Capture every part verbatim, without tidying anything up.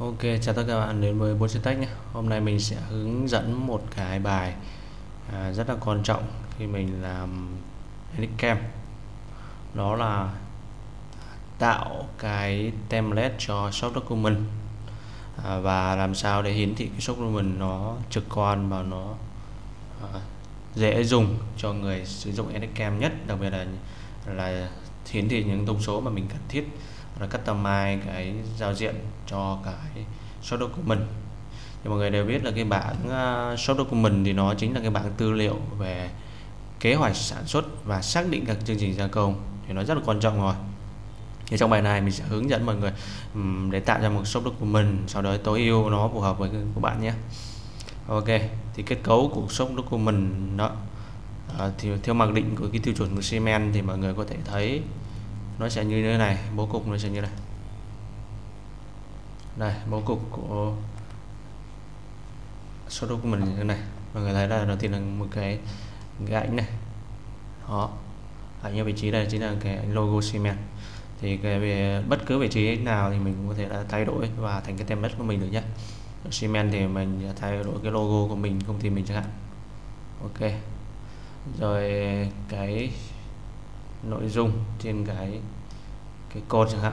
Ok, chào tất cả các bạn đến với bốn chữ tech nhé. Hôm nay mình sẽ hướng dẫn một cái bài à, rất là quan trọng khi mình làm edit cam. Đó là tạo cái template cho shop document à, và làm sao để hiển thị cái shop document nó trực quan và nó à, dễ dùng cho người sử dụng edit cam nhất, đặc biệt là là hiển thị những thông số mà mình cần thiết, là customize cái giao diện cho cái shop document. Thì mọi người đều biết là cái bảng uh, shop document thì nó chính là cái bảng tư liệu về kế hoạch sản xuất và xác định các chương trình gia công, thì nó rất là quan trọng rồi. Thì trong bài này mình sẽ hướng dẫn mọi người um, để tạo ra một shop document sau đó tối ưu nó phù hợp với các bạn nhé. Ok, thì kết cấu của shop document đó à, thì theo mặc định của cái tiêu chuẩn của Siemens thì mọi người có thể thấy nó sẽ như thế này, bố cục nó sẽ như này. Đây, bố cục của shop document như thế này. Mọi người thấy là đầu tiên là một cái, cái ảnh này, đó, ảnh ở vị trí đây chính là cái logo Siemens. Thì cái về bất cứ vị trí nào thì mình cũng có thể là thay đổi và thành cái template của mình được nhé. Ở Siemens thì mình thay đổi cái logo của mình, công ty mình chẳng hạn. Ok, rồi cái nội dung trên cái cái code chẳng hạn.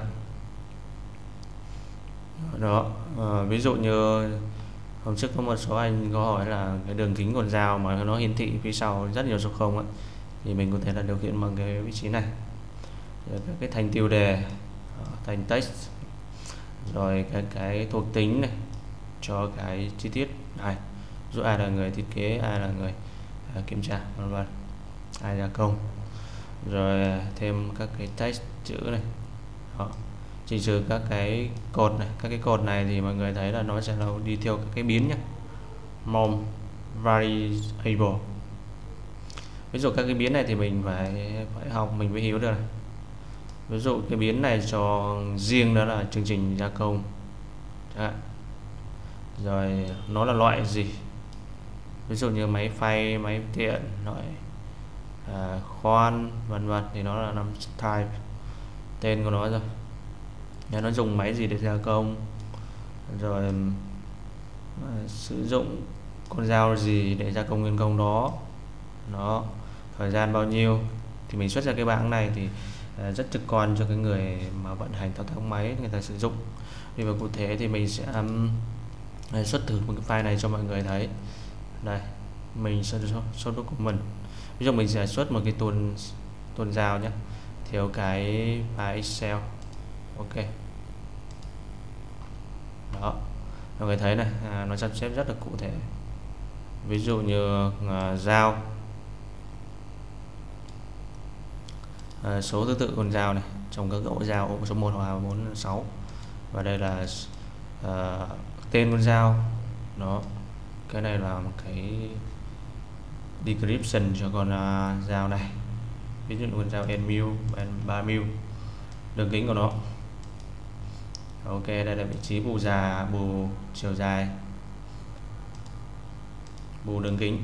Đó, à, ví dụ như hôm trước có một số anh có hỏi là cái đường kính con dao mà nó hiển thị phía sau rất nhiều số không ấy, thì mình có thể là điều khiển bằng cái vị trí này. Rồi cái thành tiêu đề, thành text, rồi cái cái thuộc tính này cho cái chi tiết này, dù ai là người thiết kế, ai là người à, kiểm tra, vân vân, ai gia công. Rồi thêm các cái text chữ này, đó, chỉnh sửa các cái cột này. Các cái cột này thì mọi người thấy là nó sẽ là đi theo các cái biến nhé, mom variable. Ví dụ các cái biến này thì mình phải phải học, mình mới hiểu được này. Ví dụ cái biến này cho riêng đó là chương trình gia công. Đấy. Rồi nó là loại gì, ví dụ như máy phay, máy tiện, loại à, khoan, vân vân, thì nó là nằm type, tên của nó rồi. Nếu nó dùng máy gì để gia công, rồi à, sử dụng con dao gì để gia công nguyên công đó, nó thời gian bao nhiêu, thì mình xuất ra cái bảng này thì à, rất trực quan cho cái người mà vận hành thao tác máy người ta sử dụng. Vì vào cụ thể thì mình sẽ um, xuất thử một cái file này cho mọi người thấy. Đây, mình sẽ xuất của mình. Ví dụ mình sẽ xuất một cái tuần tuần dao nhé, theo cái file Excel. Ok, đó, mọi người thấy này, à, nó sắp xếp rất là cụ thể. Ví dụ như à, dao, à, số thứ tự con dao này trong các ổ dao, ổ số một, hai, bốn, sáu, và đây là à, tên con dao đó. Cái này là một cái description cho con uh, dao này, ví dụ con dao n mil, ba mil, đường kính của nó. Ok, đây là vị trí bù già, bù chiều dài, bù đường kính.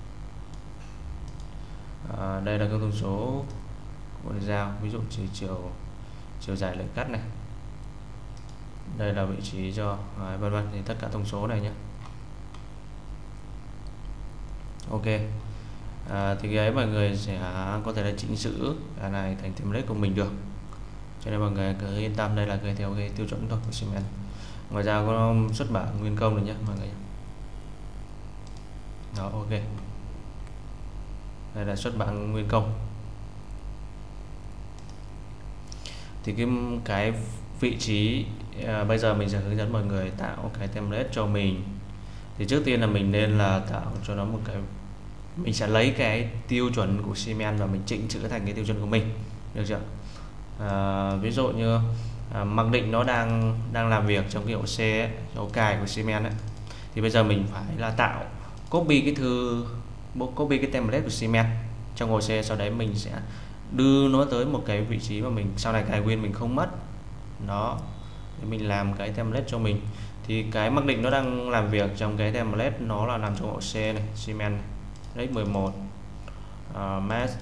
À, đây là các thông số của con dao, ví dụ chỉ chiều chiều dài lưỡi cắt này, đây là vị trí cho à, vân vân, thì tất cả thông số này nhé. Ok, à, thì cái ấy mọi người sẽ có thể là chỉnh sửa cái này thành template của mình được, cho nên mọi người cứ yên tâm, đây là cái theo cái tiêu chuẩn thôi của Siemens. Ngoài ra có xuất bản nguyên công rồi nhé mọi người. Đó, ok, đây là xuất bản nguyên công. Thì cái cái vị trí à, bây giờ mình sẽ hướng dẫn mọi người tạo cái template cho mình. Thì trước tiên là mình nên là tạo cho nó một cái, mình sẽ lấy cái tiêu chuẩn của Siemens và mình chỉnh sửa thành cái tiêu chuẩn của mình, được chưa? À, ví dụ như à, mặc định nó đang đang làm việc trong cái ổ C ấy, ổ cài của Siemens ấy, thì bây giờ mình phải là tạo copy cái thư copy cái template của Siemens trong ổ C, sau đấy mình sẽ đưa nó tới một cái vị trí mà mình sau này cài nguyên mình không mất đó, để mình làm cái template cho mình. Thì cái mặc định nó đang làm việc trong cái template nó là nằm trong ổ C này, Siemens này, x mười một, uh, Math,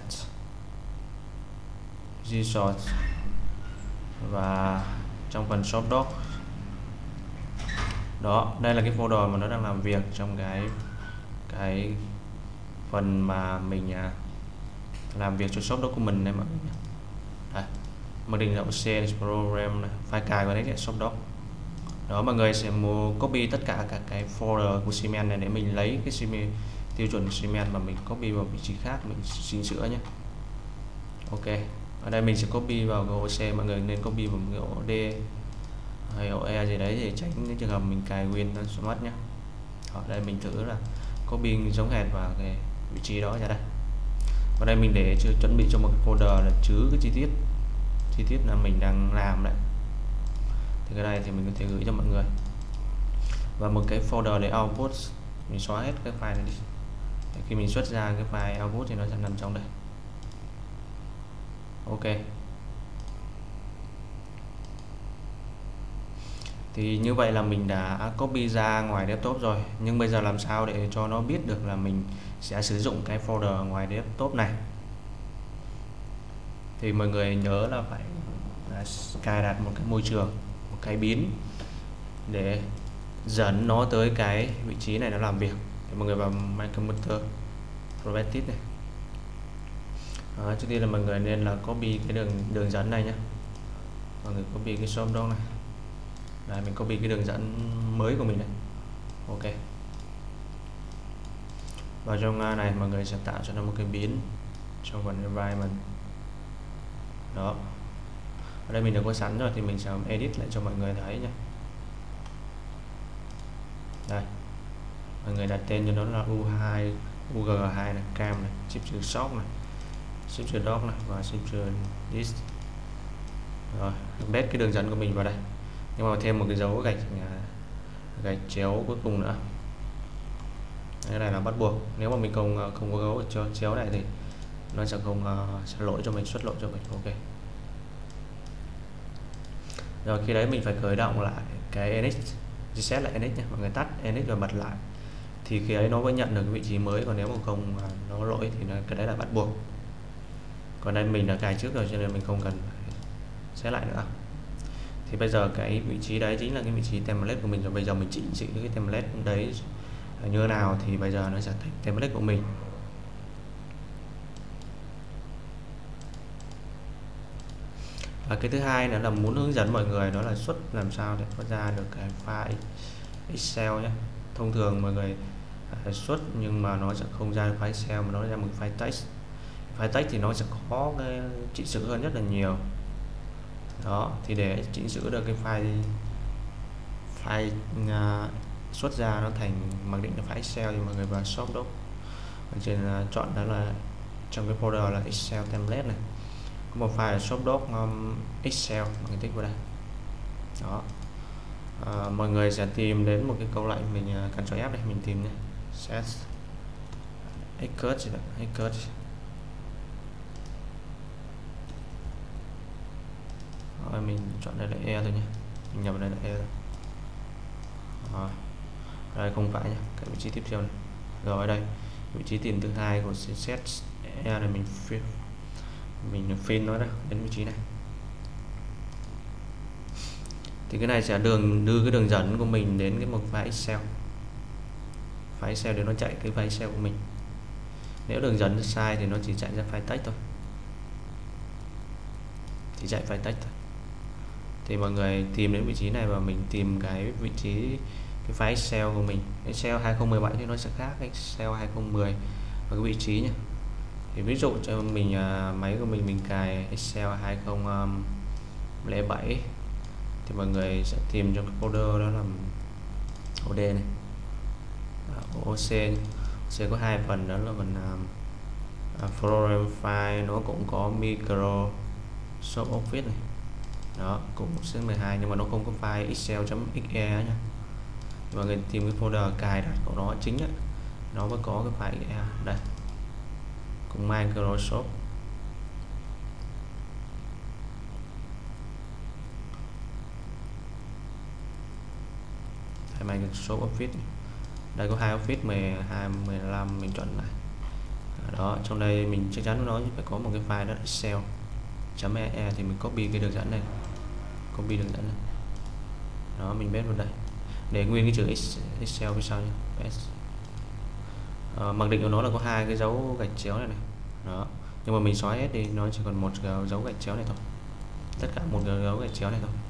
G-Short, và trong phần shop doc Đó, đây là cái folder mà nó đang làm việc trong cái cái phần mà mình à, làm việc cho shop document này mọi người nhé. Đây, mặc định là C program này, file cài vào đấy để shop doc. Đó, mọi người sẽ mua copy tất cả các cái folder của Siemens này để mình lấy cái Siemens tiêu chuẩn Siemens mà mình copy vào vị trí khác mình chỉnh sửa nhé. Ok, ở đây mình sẽ copy vào cái ổ C, mọi người nên copy vào cái ổ D hay ổ E gì đấy để tránh cái trường hợp mình cài Win nó sẽ mất nhé. Ở đây mình thử là copy giống hệt vào cái vị trí đó ra đây. Ở đây mình để chưa chuẩn bị cho một cái folder là chứa cái chi tiết chi tiết là mình đang làm đấy. Thì cái này thì mình có thể gửi cho mọi người, và một cái folder để output mình xóa hết cái file này đi. Để khi mình xuất ra cái file output thì nó sẽ nằm trong đây. Ok, thì như vậy là mình đã copy ra ngoài desktop rồi, nhưng bây giờ làm sao để cho nó biết được là mình sẽ sử dụng cái folder ngoài desktop này. Thì mọi người nhớ là phải là cài đặt một cái môi trường, một cái biến để dẫn nó tới cái vị trí này nó làm việc. Thì mọi người vào My Computer Properties này. Đó, trước tiên là mọi người nên là copy cái đường đường dẫn này nhé. Mọi người copy cái shop đó này. Đây, mình copy cái đường dẫn mới của mình này. Ok. Vào trong này mọi người sẽ tạo cho nó một cái biến trong phần environment. Đó. Ở đây mình đã có sẵn rồi thì mình sẽ edit lại cho mọi người thấy nhé. Đây. Mọi người đặt tên cho nó là u hai, u g hai này, cam này, chip trừ shop này, chip trừ doc này và chip trừ disk. Rồi, bét cái đường dẫn của mình vào đây. Nhưng mà thêm một cái dấu gạch gạch chéo cuối cùng nữa. Cái này là bắt buộc. Nếu mà mình không không có dấu cho chéo này thì nó sẽ không uh, sẽ lỗi cho mình, xuất lỗi cho mình. Ok. Rồi khi đấy mình phải khởi động lại cái N X, reset lại N X nhé. Mọi người tắt N X rồi bật lại. Thì khi ấy nó mới nhận được cái vị trí mới, còn nếu mà không uh, nó lỗi thì nó, cái đấy là bắt buộc. Còn đây mình đã cài trước rồi cho nên mình không cần phải set lại nữa. Thì bây giờ cái vị trí đấy chính là cái vị trí template của mình rồi. Bây giờ mình chỉnh chỉnh cái template đấy như thế nào thì bây giờ nó sẽ thành template của mình. Và cái thứ hai nữa là muốn hướng dẫn mọi người đó là xuất làm sao để có ra được cái file Excel nhé. Thông thường mọi người xuất nhưng mà nó sẽ không ra được file Excel mà nó ra một file text. File text thì nó sẽ có cái chỉnh sửa hơn rất là nhiều. Đó, thì để chỉnh sửa được cái file file uh, xuất ra nó thành mặc định là file Excel thì mọi người vào shop doc ở trên uh, chọn đó là trong cái folder là Excel template này, có một file là shop doc um, Excel, mọi người tích vào đây. Đó, uh, mọi người sẽ tìm đến một cái câu lệnh mình uh, cần cho ép đây, mình tìm nhé, set expert expert rồi mình chọn đây là E thôi nhé, mình nhập đây là E thôi. Rồi. Đây không phải nhé, cái vị trí tiếp theo này. Rồi ở đây vị trí tìm thứ hai của set E này mình fill mình fill nó đó đến vị trí này. Thì cái này sẽ đường đưa cái đường dẫn của mình đến cái một file Excel, file Excel để nó chạy cái file Excel của mình. Nếu đường dẫn sai thì nó chỉ chạy ra file text thôi, chỉ chạy file text thôi. Thì mọi người tìm đến vị trí này và mình tìm cái vị trí cái file Excel của mình. Excel hai không một bảy thì nó sẽ khác Excel hai không một không và cái vị trí nhé. Thì ví dụ cho mình uh, máy của mình mình cài Excel hai không không bảy thì mọi người sẽ tìm trong cái folder đó là ô đê này, ô xê. C có hai phần, đó là phần uh, program file, nó cũng có Microsoft Office này. Đó, cũng xê mười hai nhưng mà nó không có file excel.exe nhé. Mọi người tìm cái folder cài đặt của nó chính ấy, nó mới có cái file exe đây, cùng Microsoft. Hay Microsoft Office. Đây có hai Office mười hai, mười lăm mình chọn lại. Đó, trong đây mình chắc chắn nó phải có một cái file đó excel.exe thì mình copy cái đường dẫn này. Copy đường dẫn này. Đó, mình bét vào đây. để nguyên cái chữ Excel phía sau nhé. À, mặc định của nó là có hai cái dấu gạch chéo này này đó, nhưng mà mình xóa hết đi, nó chỉ còn một dấu gạch chéo này thôi, tất cả một dấu gạch chéo này thôi.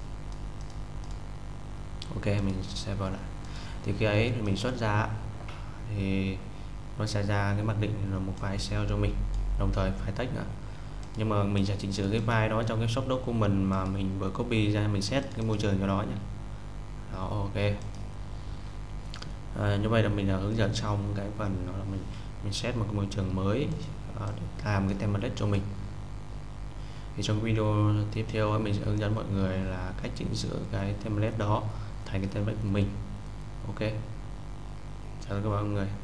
Ok, mình sẽ vào lại thì khi ấy thì mình xuất ra thì nó sẽ ra cái mặc định là một file Excel cho mình, đồng thời file text nữa, nhưng mà mình sẽ chỉnh sửa cái file đó trong cái shop doc của mình mà mình vừa copy ra, mình set cái môi trường cho đó nhé. Đó, ok. À, như vậy là mình đã hướng dẫn xong cái phần đó là mình mình set một cái môi trường mới à, để làm cái template cho mình. Thì trong video tiếp theo mình sẽ hướng dẫn mọi người là cách chỉnh sửa cái template đó thành cái template của mình. Ok, chào các bạn mọi người.